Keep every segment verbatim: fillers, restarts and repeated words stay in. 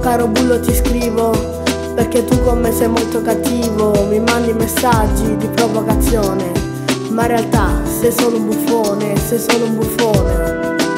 caro bullo ti scrivo, perché tu con me sei molto cattivo. Mi mandi messaggi di provocazione, ma in realtà sei solo un buffone, sei solo un buffone.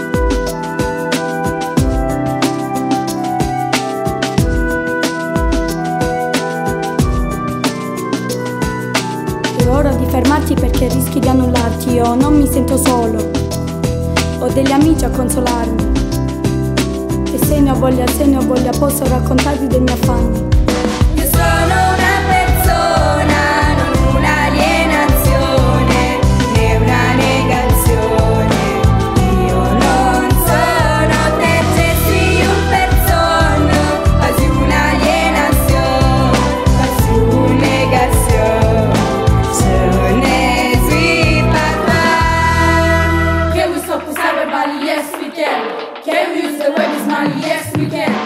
È ora di fermarti perché rischi di annullarti. Io non mi sento solo, ho degli amici a consolarmi. E se ne ho voglia, se ne ho voglia, posso raccontarvi dei miei affanni. Io sono una persona, non un'alienazione, né una negazione. Io non sono te, sei un persona, quasi un'alienazione, quasi una negazione. Ce ne suis pas grave. Can we stop this everybody? Yes we can. Can we use the word is money? Yes we can.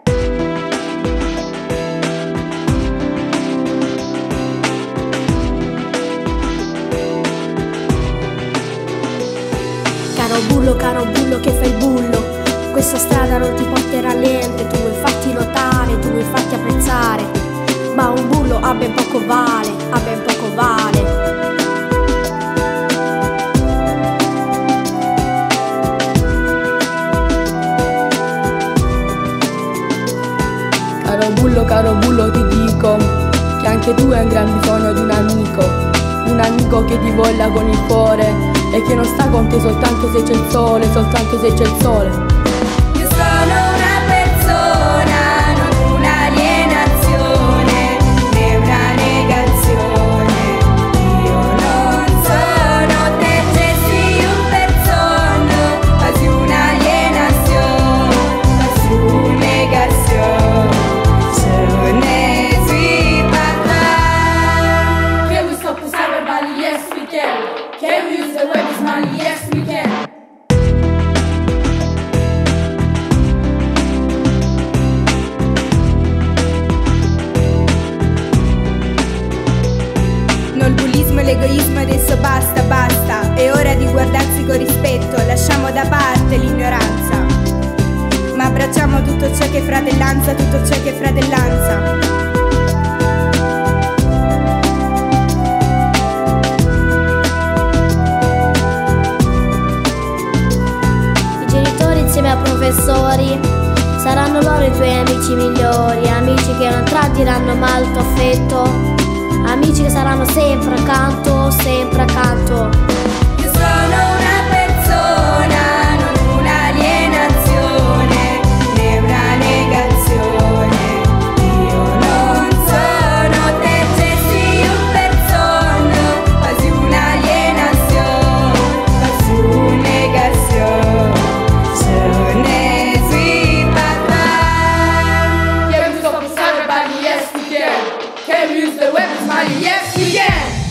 Caro bullo, caro bullo che fai il bullo, questa strada non ti porterà a niente. Tu vuoi farti notare, tu vuoi farti apprezzare, ma un bullo a ben poco vale, a ben poco vale. Caro bullo, caro bullo ti dico che anche tu hai un gran bisogno di un amico, un amico che ti voglia con il cuore e che non sta con te soltanto se c'è il sole, soltanto se c'è il sole. Io sono una persona, non un'alienazione, né una negazione. Io non sono te, sei un persona, quasi un'alienazione, quasi una negazione. Ce ne suis pas grave. Can we stop this everybody? Yes we can. Can we use the word is money? Yes we can. No, il bullismo e l'egoismo adesso basta, basta. È ora di guardarsi con rispetto, lasciamo da parte l'ignoranza, ma abbracciamo tutto ciò che è fratellanza, tutto ciò che è fratellanza. I genitori insieme ai professori saranno loro i tuoi amici migliori, amici che non tradiranno mai il tuo affetto, amici che saranno sempre accanto, sempre accanto. Io sono una persona, non un'alienazione, né una negazione. Io non sono te, sei un persona, quasi un'alienazione, quasi una negazione. Ce ne suis pas grave. Can we stop this everybody? Yes we can. Can we use the word is money? Yes we can.